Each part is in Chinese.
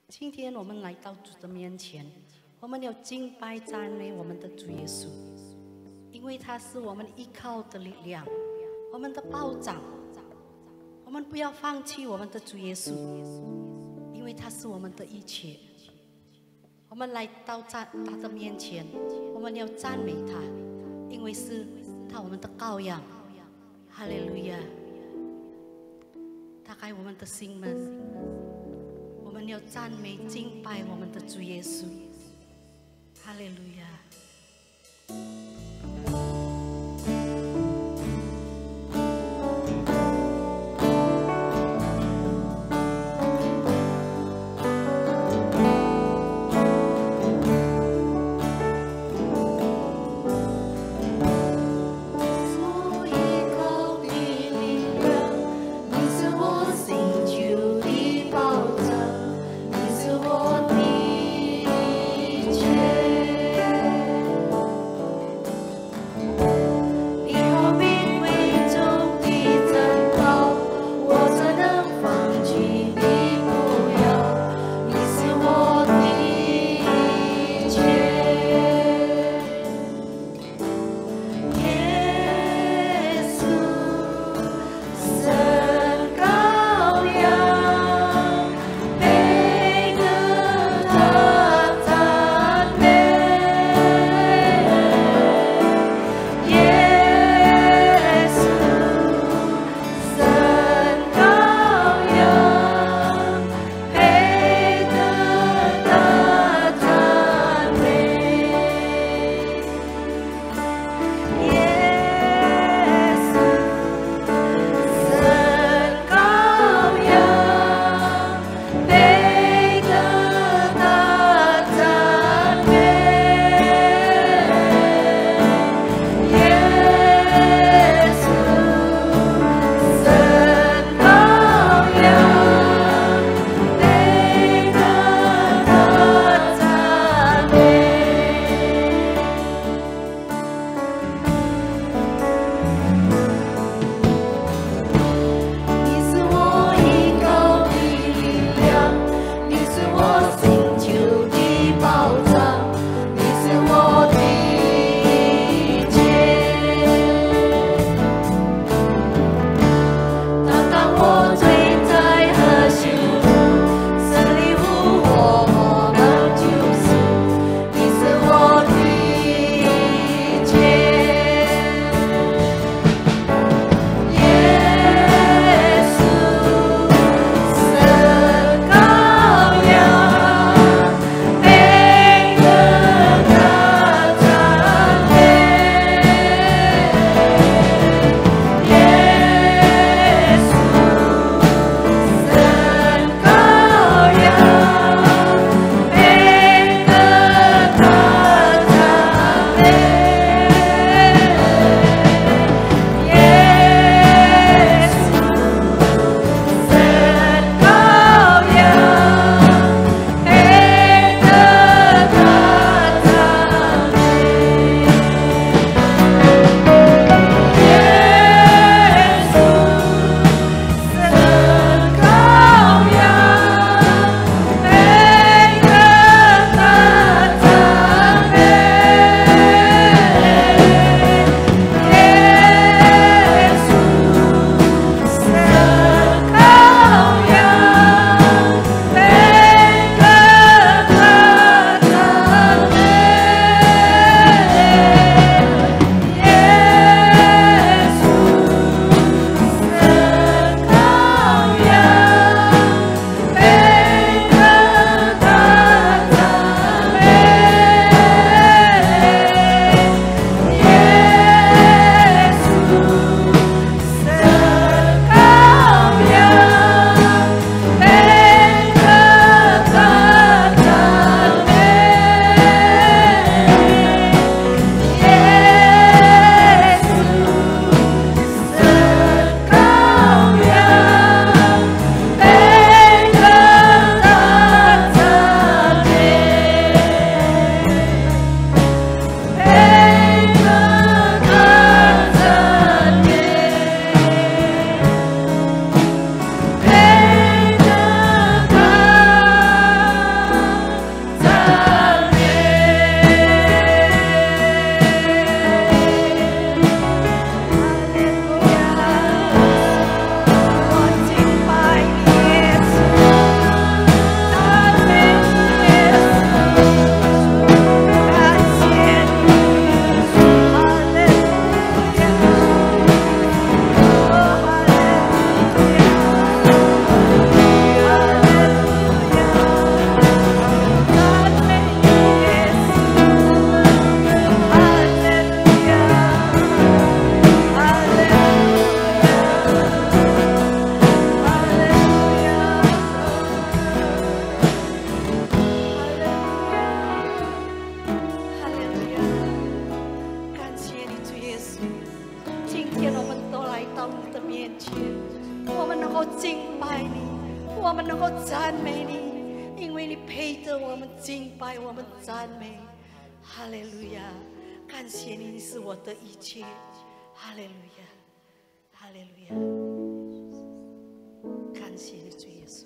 今天我们来到主的面前，我们要敬拜赞美我们的主耶稣，因为他是我们依靠的力量，我们的保障。我们不要放弃我们的主耶稣，因为他是我们的一切。我们来到他的面前，我们要赞美他，因为是他我们的羔羊。哈利路亚！打开我们的心门，我们要赞美敬拜我们的主耶稣。哈利路亚！ 我的一切。 们敬拜，我们赞美，哈利路亚！感谢你，你是我的一切，哈利路亚，哈利路亚！感谢你，主耶稣。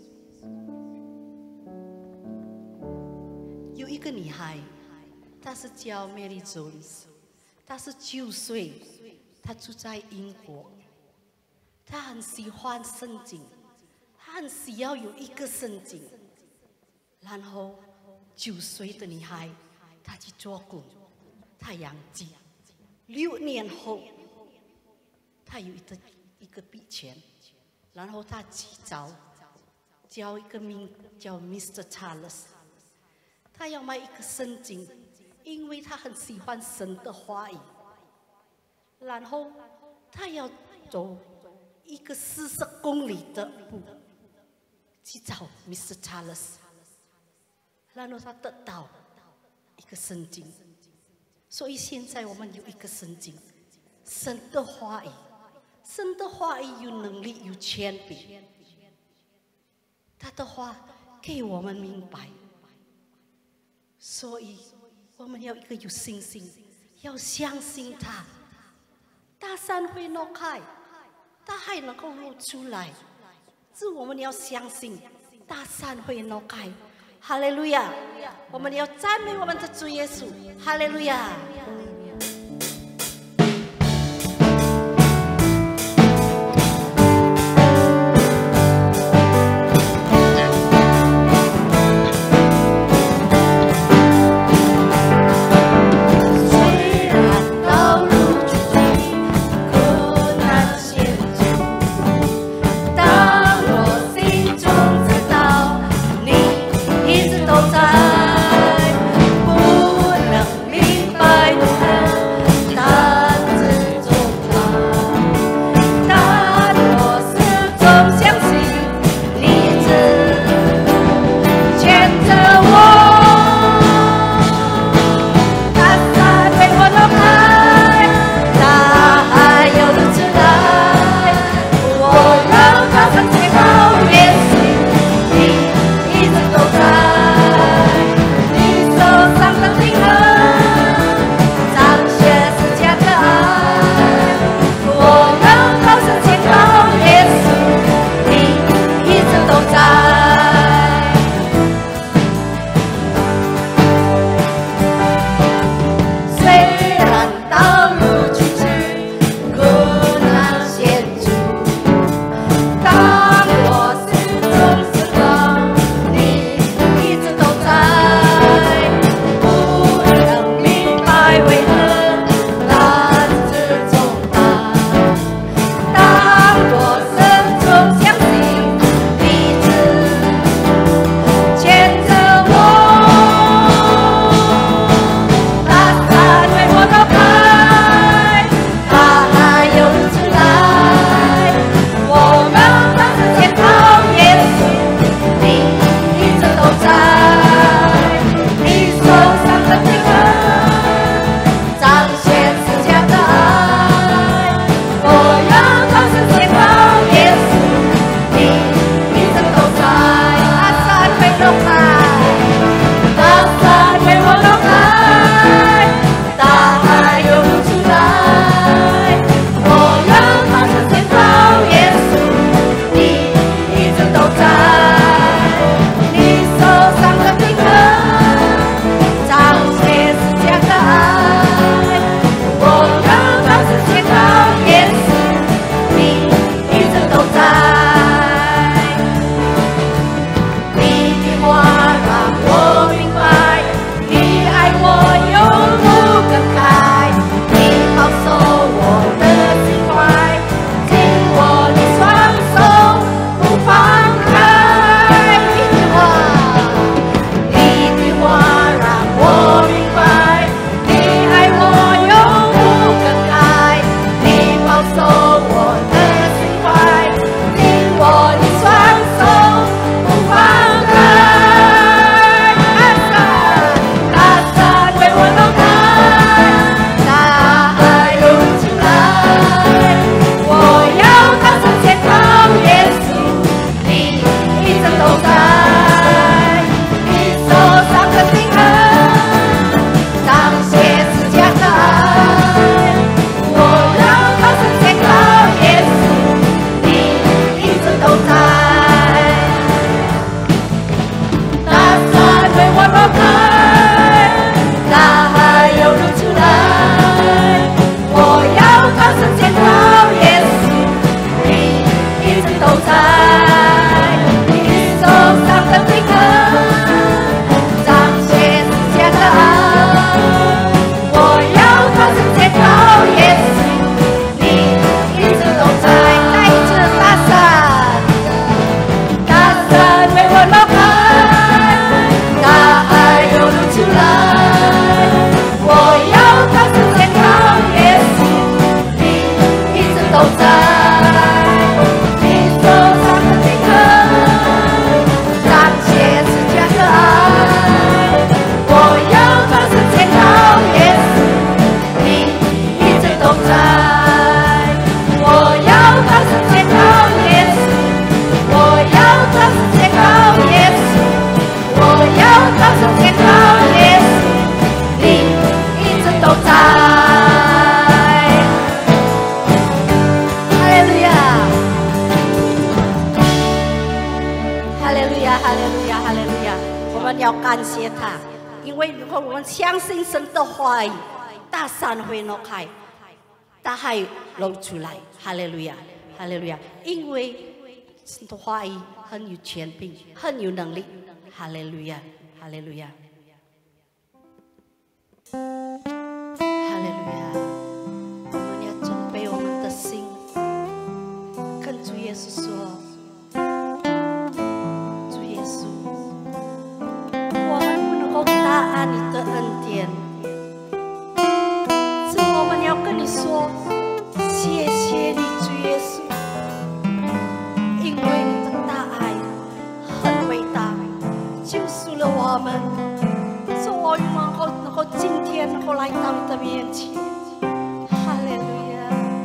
有一个女孩，她是叫 Mary Jones， 她是9岁，她住在英国，她很喜欢圣经，她很需要有一个圣经。然后9岁的女孩，她去做工，她养鸡。6年后，她有一个笔钱，然后她去叫一个名叫 Mr. Charles， 他要买一个圣经，因为他很喜欢神的话语。然后他要走一个40公里的路去找 Mr. Charles， 然后他得到一个圣经。所以现在我们有一个圣经，神的话语，神的话语有能力，有权柄，他的话给我们明白。所以我们要一个有信心，要相信他。大山会挪开，大海能够露出来，是我们要相信大山会挪开。哈利路亚！我们要赞美我们的主耶稣。哈利路亚！ 们要感谢他，因为如果我们相信神的话语，大山会挪开，大海露出来。哈利路亚，哈利路亚！因为神的话语很有权柄，很有能力。哈利路亚，哈利路亚，哈利路亚！我们要准备我们的心，跟主耶稣说。 答你的恩典，是我们要跟你说，谢谢你，主耶稣，因为你的大爱很伟大，救赎了我们，所以我们能够今天能够来到你的面前，哈利路亚。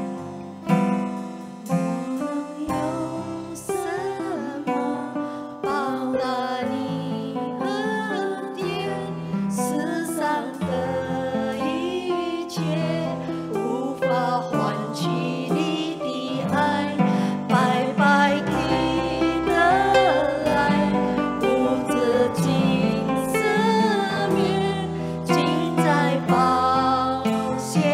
有什么报答你？ 世上的一切无法换取你的爱，白白给的爱，无止境赦免，尽在宝血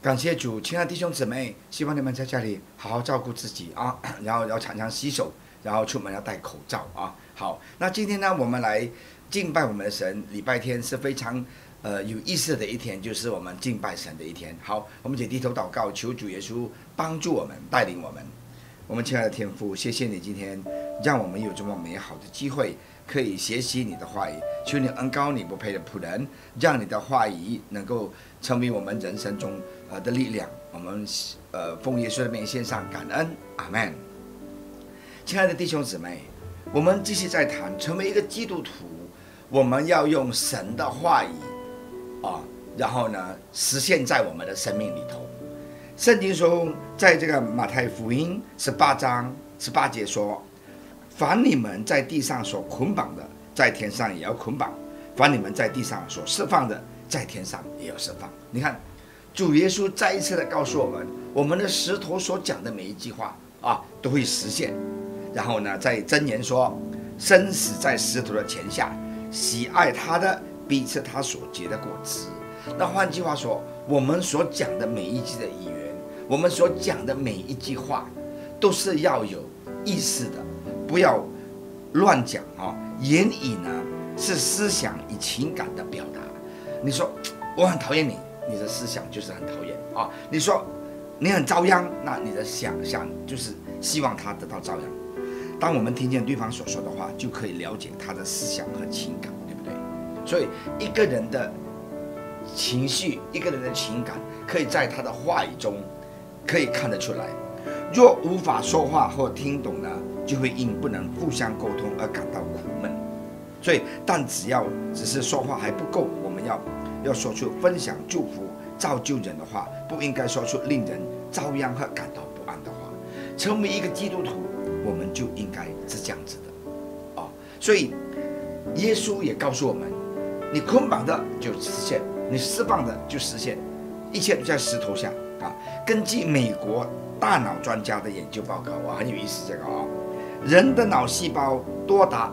感谢主，亲爱的弟兄姊妹，希望你们在家里好好照顾自己啊，然后要常常洗手，然后出门要戴口罩啊。好，那今天呢，我们来敬拜我们的神。礼拜天是非常有意思的一天，就是我们敬拜神的一天。好，我们一起低头祷告，求主耶稣帮助我们，带领我们。我们亲爱的天父，谢谢你今天让我们有这么美好的机会，可以学习你的话语。求你恩膏你不配的仆人，让你的话语能够成为我们人生中的力量。我们奉耶稣的名献上感恩，阿们。亲爱的弟兄姊妹，我们继续在谈成为一个基督徒，我们要用神的话语然后呢实现在我们的生命里头。圣经说，在这个马太福音18章18节说，凡你们在地上所捆绑的，在天上也要捆绑；凡你们在地上所释放的，在天上也要释放。你看，主耶稣再一次的告诉我们的石头所讲的每一句话都会实现。然后呢，在箴言说，生死在石头的泉下，喜爱他的必吃他所结的果子。那换句话说，我们所讲的每一句的语言，我们所讲的每一句话，都是要有意识的，不要乱讲言语呢是思想与情感的表达。你说我很讨厌你，你的思想就是很讨厌你说你很遭殃，那你的想象就是希望他得到遭殃。当我们听见对方所说的话，就可以了解他的思想和情感，对不对？所以一个人的情绪，一个人的情感，可以在他的话语中可以看得出来。若无法说话或听懂呢，就会因不能互相沟通而感到苦闷。所以，但只是说话还不够，我们要说出分享、祝福、造就人的话，不应该说出令人遭殃和感到不安的话。成为一个基督徒，我们就应该是这样子的所以，耶稣也告诉我们，你捆绑的就实现，你释放的就实现，一切都在石头下根据美国大脑专家的研究报告很有意思，这个人的脑细胞多达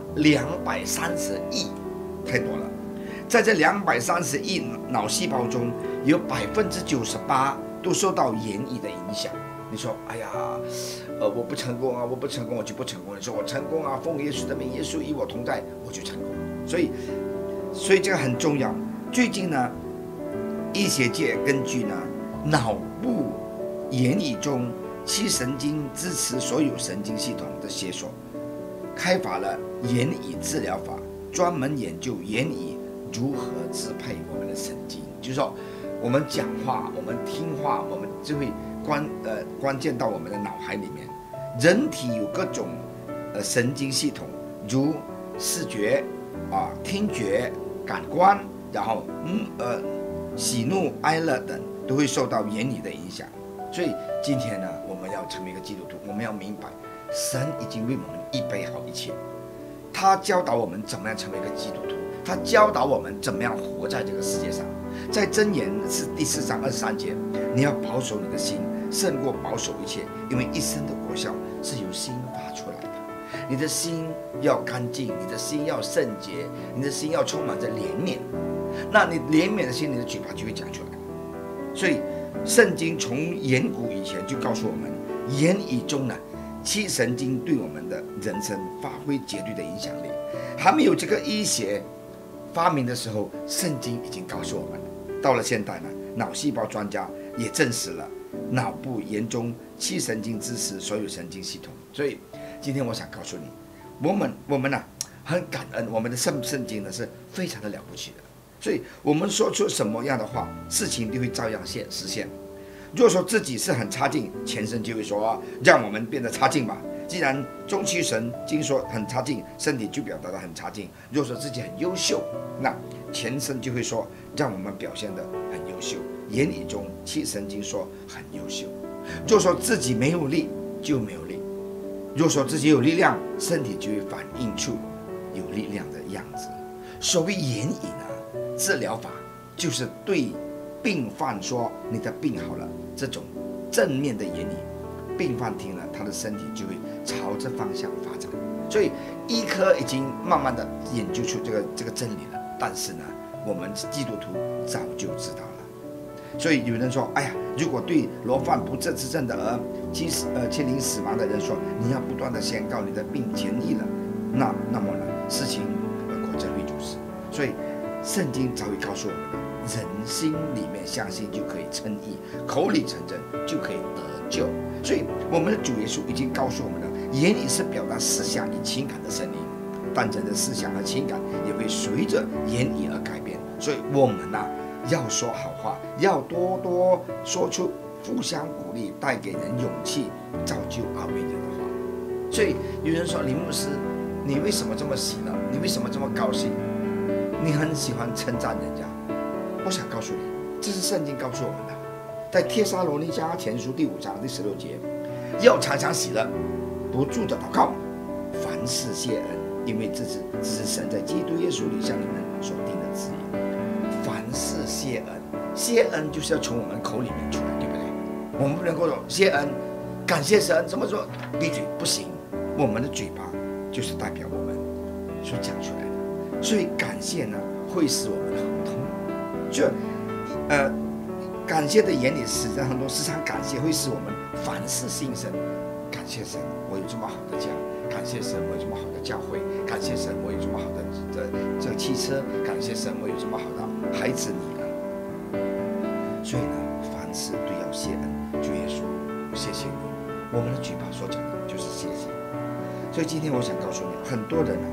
230亿，太多了。在这230亿脑细胞中，有98%都受到言语的影响。你说，哎呀，我不成功我不成功，我就不成功。你说我成功奉耶稣的名，耶稣与我同在，我就成功。所以这个很重要。最近呢，医学界根据呢脑部言语中七神经支持所有神经系统的学说，开发了言语治疗法，专门研究言语如何支配我们的神经。就是说，我们讲话，我们听话，我们就会关键到我们的脑海里面。人体有各种神经系统，如视觉听觉、感官，然后喜怒哀乐等都会受到言语的影响。所以今天呢，我们要成为一个基督徒，我们要明白，神已经为我们预备好一切。他教导我们怎么样成为一个基督徒，他教导我们怎么样活在这个世界上。在箴言是第4章23节，你要保守你的心，胜过保守一切，因为一生的果效是由心发出来的。你的心要干净，你的心要圣洁，你的心要充满着怜悯。那你怜悯的心，你的嘴巴就会讲出来。所以圣经从远古以前就告诉我们，言语中呢，七神经对我们的人生发挥绝对的影响力。还没有这个医学发明的时候，圣经已经告诉我们了。到了现代呢，脑细胞专家也证实了脑部言中七神经支持所有神经系统。所以今天我想告诉你，我们呢很感恩，我们的圣经呢是非常的了不起的。所以我们说出什么样的话，事情就会照样实现。若说自己是很差劲，前身就会说让我们变得差劲吧。既然中期神经说很差劲，身体就表达得很差劲。若说自己很优秀，那前身就会说让我们表现得很优秀。言语中七神经说很优秀。若说自己没有力，就没有力；若说自己有力量，身体就会反映出有力量的样子。所谓言语呢，治疗法就是对病患说你的病好了，这种正面的言语，病患听了，他的身体就会朝着方向发展。所以医科已经慢慢的研究出这个真理了，但是呢，我们基督徒早就知道了。 所以有人说，哎呀，如果对罗犯不治之症的儿亲临死亡的人说，你要不断的宣告你的病痊愈了，那么呢，事情果真会如此。所以圣经早已告诉我们了，人心里面相信就可以称义，口里承认就可以得救。所以我们的主耶稣已经告诉我们了，言语是表达思想与情感的声音，但人的思想和情感也会随着言语而改变。所以我们要说好话，要多多说出互相鼓励、带给人勇气、造就安慰人的话。所以有人说，李牧师，你为什么这么喜乐？你为什么这么高兴？你很喜欢称赞人家。我想告诉你，这是圣经告诉我们的，在帖撒罗尼迦前书第5章第16节，要常常喜乐，不住的祷告，凡事谢恩，因为这是神在基督耶稣里向你们所定的旨意。凡事谢恩，谢恩就是要从我们口里面出来，对不对？我们不能够说谢恩，感谢神，怎么说？闭嘴不行，我们的嘴巴就是代表我们所讲出来的，所以感谢呢，会使我们亨通。就感谢的眼里实际上很多，时常感谢会使我们凡事兴盛。感谢神，我有这么好的家；感谢神，我有这么好的教会；感谢神，我有这么好的这个汽车；感谢神，我有这么好的孩子女儿。所以呢，凡事都要谢恩。主耶稣，谢谢你。我们的嘴巴所讲的就是谢谢。所以今天我想告诉你，很多人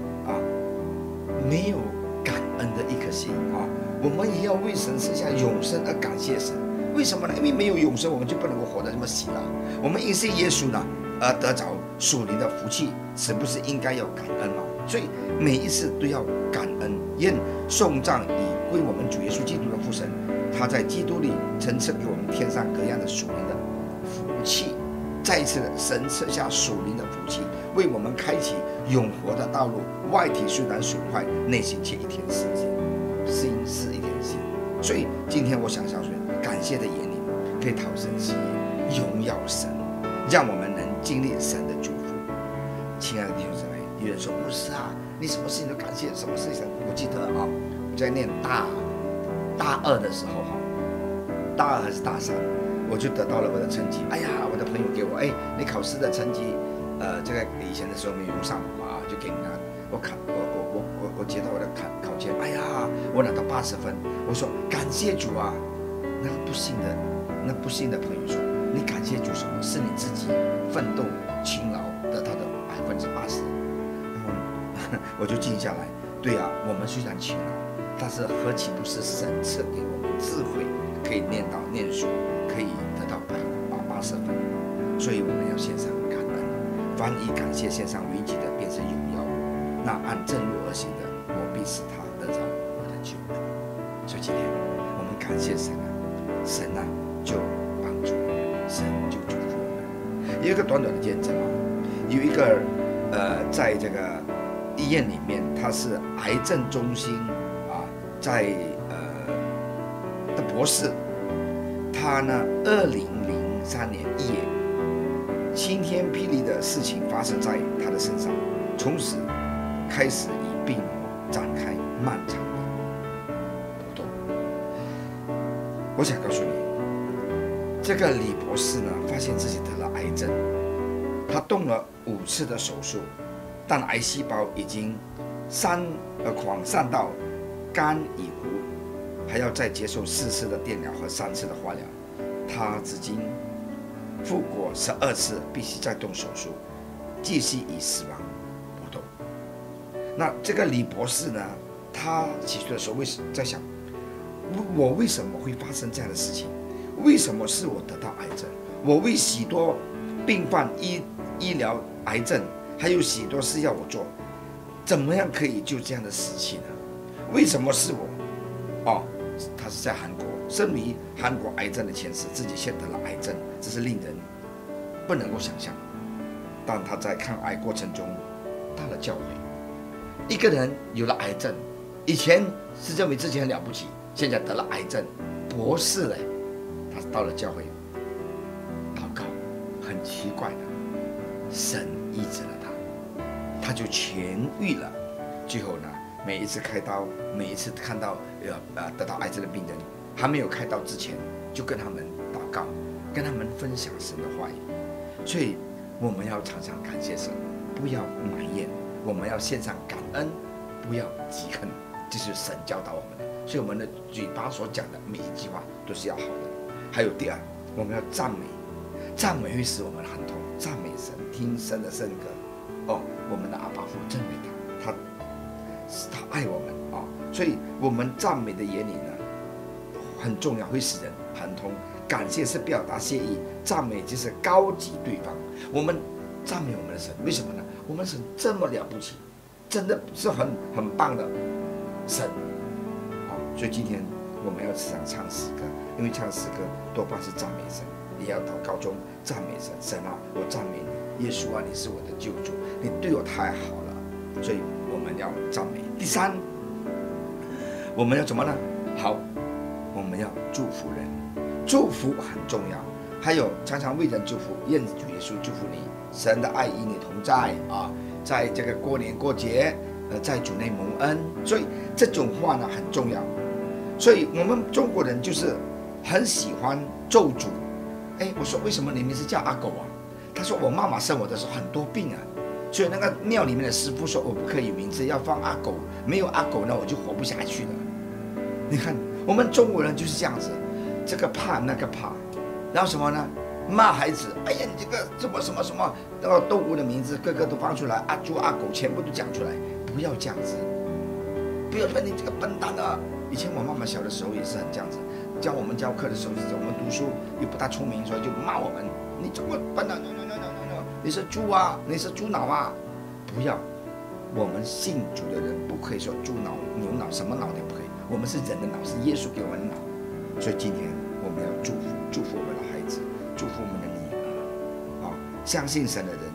没有感恩的一颗心我们也要为神赐下永生而感谢神。为什么呢？因为没有永生，我们就不能够活得这么喜乐。我们因信耶稣呢，而得着属灵的福气，是不是应该要感恩吗？所以每一次都要感恩，愿颂赞以归我们主耶稣基督的父神，他在基督里曾赐给我们天上各样的属灵的福气。再一次的，神赐下属灵的福气，为我们开启永活的道路。外体虽然损坏，内心却一天新鲜，心是一点新。所以今天我想告诉你，感谢的眼里可以讨神喜悦，荣耀神，让我们能经历神的祝福。亲爱的弟兄姊妹，有人说牧师你什么事情都感谢，什么事情？我记得我在念大二的时候大二还是大3，我就得到了我的成绩。哎呀，我的朋友给我，你考试的成绩，这个以前的时候没有用上就给你拿。我接到我的考卷，哎呀，我拿到80分。我说感谢主啊。那不幸的朋友说，你感谢主什么？是你自己奋斗勤劳得到的80%。然后我就静下来，对我们虽然勤劳，但是何其不是神赐给我们智慧，可以念书，可以得到80分。所以我们要献上感恩。凡以感谢献上为祭的，便是荣耀我。那按正路而行的，我必使他得着我的救恩。所以今天我们感谢神神就帮助我们，神就祝福我们。有一个短短的见证有一个在这个医院里面，他是癌症中心在的博士。他呢，2003年1月，晴天霹雳的事情发生在他的身上，从此开始以病魔展开漫长的搏斗。我想告诉你，这个李博士呢，发现自己得了癌症，他动了5次的手术，但癌细胞已经扩散到肝与骨，还要再接受4次的电疗和3次的化疗。他至今复过12次，必须再动手术，继续与死亡搏斗。那这个李博士呢，他起初的时候在想，我为什么会发生这样的事情？为什么是我得到癌症？我为许多病患医疗癌症，还有许多事要我做，怎么样可以就这样的死去呢？为什么是我？他是在韩国，生于韩国癌症的前世，自己却得了癌症，这是令人不能够想象。但他在抗癌过程中到了教会。一个人有了癌症，以前是认为自己很了不起，现在得了癌症，博士了，他到了教会祷告，很奇怪的，神医治了他，他就痊愈了。最后呢，每一次开刀，每一次看到得到癌症的病人， 还没有开刀之前，就跟他们祷告，跟他们分享神的话语。所以我们要常常感谢神，不要埋怨，我们要献上感恩，不要嫉恨，这是神教导我们的。所以我们的嘴巴所讲的每一句话都是要好的。还有第二，我们要赞美，赞美会使我们很痛，赞美神，听神的圣歌。哦，我们的阿爸父赞美他，他爱我们啊、所以我们赞美的言语呢很重要，会使人很痛。感谢是表达谢意，赞美就是高举对方。我们赞美我们的神，为什么呢？我们神这么了不起，真的是很棒的神。所以今天我们要时常唱诗歌，因为唱诗歌多半是赞美神，也要祷告中赞美神。神啊，我赞美你，耶稣啊，你是我的救主，你对我太好了。所以我们要赞美。第三，我们要怎么呢？好，我们要祝福人，祝福很重要。还有常常为人祝福，愿主耶稣祝福你，神的爱与你同在啊，在这个过年过节，在主内蒙恩。所以这种话呢很重要。所以我们中国人就是很喜欢咒诅。我说为什么你名字叫阿狗啊？他说我妈妈生我的时候很多病啊，所以那个庙里面的师傅说我不可以名字要放阿狗，没有阿狗呢我就活不下去了。你看我们中国人就是这样子，这个怕那个怕，然后什么呢？骂孩子，哎呀你这个什么那个动物的名字个个都放出来，阿猪阿狗全部都讲出来，不要这样子，不要说你这个笨蛋啊。以前我妈妈小的时候也是很这样子，教我们教课的时候，我们读书又不大聪明，所以就骂我们，你这么笨啊，你是猪啊，你是猪脑啊，不要。我们信主的人不可以说猪脑、牛脑，什么脑都不可以。我们是人的脑，是耶稣给我们的脑。所以今天我们要祝福我们的孩子，祝福我们的女儿，相信神的人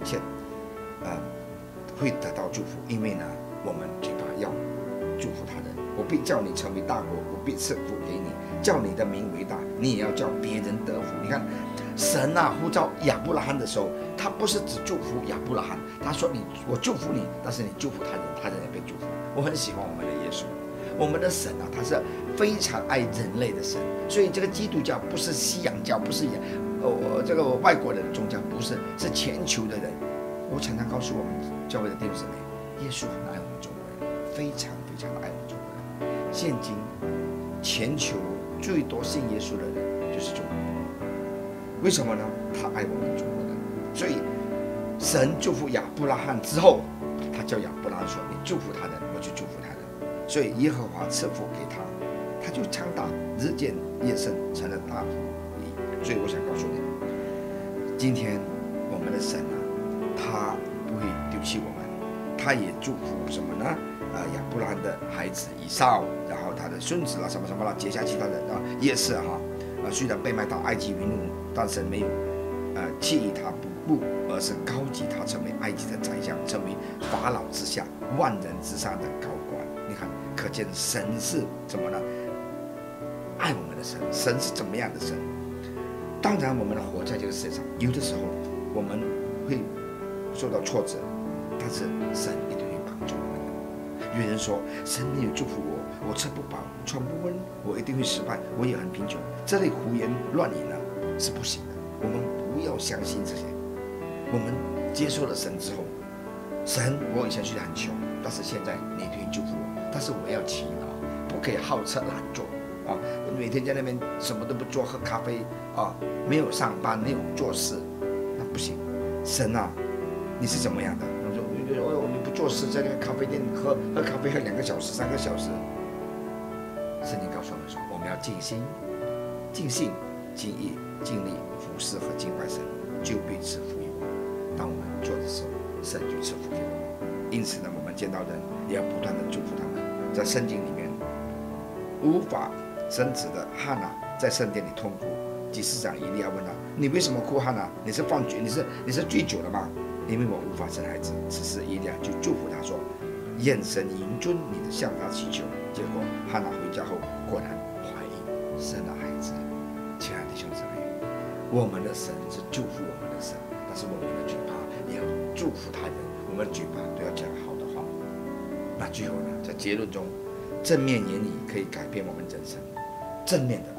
会得到祝福，因为呢，我们嘴巴要祝福他人。我必叫你成为大国，我必赐福给你，叫你的名为大，你也要叫别人得福。你看，神啊呼召亚伯拉罕的时候，他不是只祝福亚伯拉罕，他说我祝福你，但是你祝福他人，他人也被祝福。我很喜欢我们的耶稣，我们的神啊，他是非常爱人类的神。所以这个基督教不是西洋教，不是这个外国人的宗教，不是，是全球的人。我常常告诉我们教会的弟兄姊妹，耶稣很爱我们中国人，非常非常的爱我们中国人。现今全球最多信耶稣的人就是中国人，为什么呢？他爱我们中国人。所以神祝福亚伯拉罕之后，他叫亚伯拉罕说：“你祝福他人，我就祝福他人。”所以耶和华赐福给他，他就强大，日渐越盛，成了大福。所以我想告诉你，今天我们的神啊，他不会丢弃我们，他也祝福什么呢？亚伯拉罕的孩子以扫，然后他的孙子啦，什么什么啦，接下去他的也是虽然被卖到埃及为奴，但神没有弃以他不顾，而是高举他成为埃及的宰相，成为法老之下万人之上的高官。你看，可见神是怎么呢？爱我们的神，神是怎么样的神？当然，我们活在这个世界上，有的时候我们会受到挫折，但是神一定会帮助我们的。有人说，神没有祝福我，我吃不饱，穿不温，我一定会失败，我也很贫穷。这类胡言乱语呢是不行的，我们不要相信这些。我们接受了神之后，神，我以前虽然很穷，但是现在你可以祝福我，但是我要祈祷，不可以好吃懒做。每天在那边什么都不做，喝咖啡没有上班，没有做事，那不行。神啊，你是怎么样的？我说你不做事，在那个咖啡店喝咖啡喝2个小时、3个小时。圣经告诉我们说，我们要尽心、尽性、尽意、尽力服侍和敬拜神，就必赐福于我们。当我们做的时候，神就赐福给我们。因此呢，我们见到人也要不断的祝福他们。在圣经里面，无法生子的哈拿在圣殿里痛哭。祭司长以利亚问他：“你为什么哭，哈拿？你是放酒，你是醉酒了吗？因为我无法生孩子。”此时以利亚就祝福他说：“愿神允准你的向他祈求。”结果哈拿回家后果然怀孕，生了孩子。亲爱的弟兄姊妹，我们的神是祝福我们的神，但是我们的嘴巴也要祝福他人，我们的嘴巴都要讲好的话。那最后呢，在结论中，正面言语可以改变我们人生，正面的。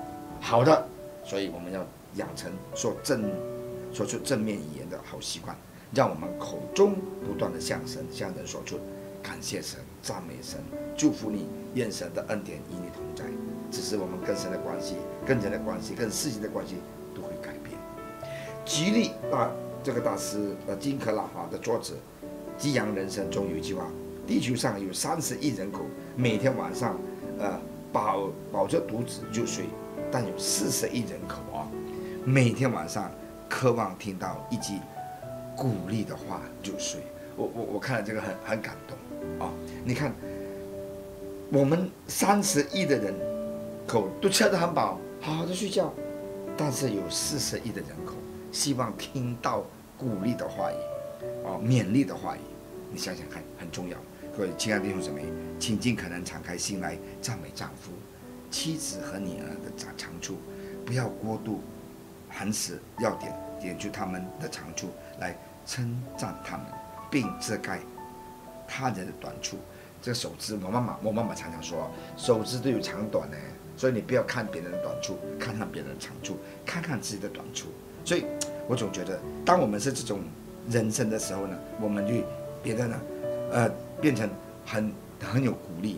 好的，所以我们要养成说出正面语言的好习惯，让我们口中不断的向人说出感谢神、赞美神、祝福你，愿神的恩典与你同在。只是我们跟神的关系、跟人的关系、跟世界的关系都会改变。举例这个大师金克拉的作者《激扬人生》中有一句话：地球上有30亿人口，每天晚上饱着肚子就睡，但有40亿人口每天晚上渴望听到一句鼓励的话就睡。我看了这个很感动你看，我们30亿的人口都吃得很饱，好好的睡觉，但是有40亿的人口希望听到鼓励的话语勉励的话语。你想想看，很重要。各位亲爱的弟兄姊妹，请尽可能敞开心来赞美丈夫、妻子和女儿的长处，不要过度含死，要点出他们的长处来称赞他们，并遮盖他人的短处。这个手指，我妈妈常常说，手指都有长短呢，所以你不要看别人的短处，看看别人的长处，看看自己的短处。所以我总觉得，当我们是这种人生的时候呢，我们就别的呢，变成很有鼓励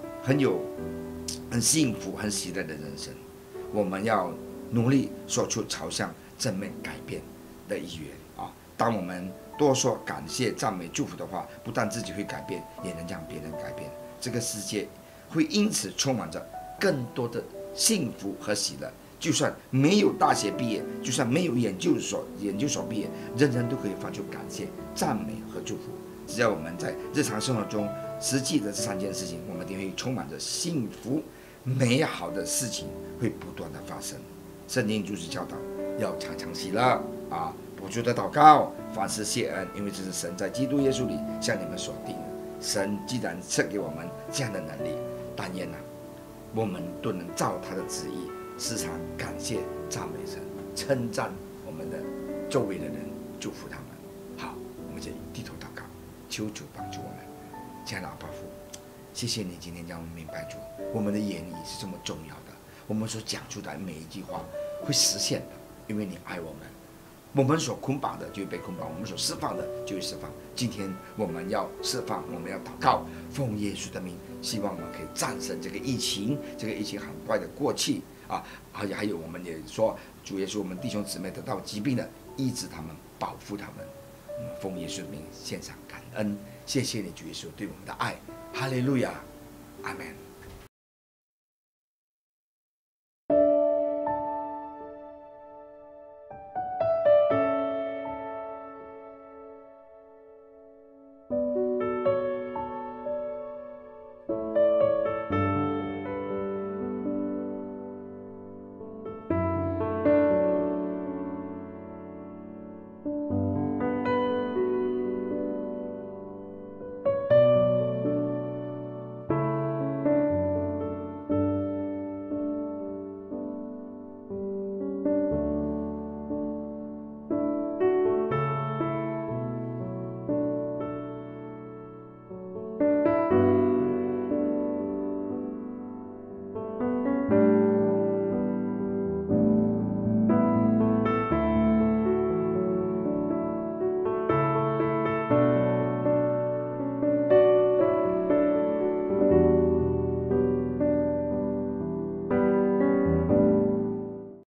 很幸福、很喜乐的人生。我们要努力说出朝向正面改变的意愿当我们多说感谢、赞美、祝福的话，不但自己会改变，也能让别人改变。这个世界会因此充满着更多的幸福和喜乐。就算没有大学毕业，就算没有研究所毕业，人人都可以发出感谢、赞美和祝福。只要我们在日常生活中实际的这3件事情，我们一定会充满着幸福、美好的事情会不断的发生。圣经就是教导要常常喜乐不住的祷告，凡事谢恩，因为这是神在基督耶稣里向你们所定的。神既然赐给我们这样的能力，但愿我们都能照他的旨意，时常感谢、赞美神，称赞我们的周围的人，祝福他们。好，我们就低头祷告，求主帮助我们。亲爱的阿爸父，谢谢你今天让我们明白主，我们的言语是这么重要的，我们所讲出来每一句话会实现的，因为你爱我们。我们所捆绑的就会被捆绑，我们所释放的就会释放。今天我们要释放，我们要祷告，奉耶稣的名，希望我们可以战胜这个疫情，这个疫情很快的过去还有我们也说，主耶稣，我们弟兄姊妹得到疾病的，医治他们，保护他们。奉耶稣的名献上感恩，谢谢你主耶稣对我们的爱，哈利路亚，阿们。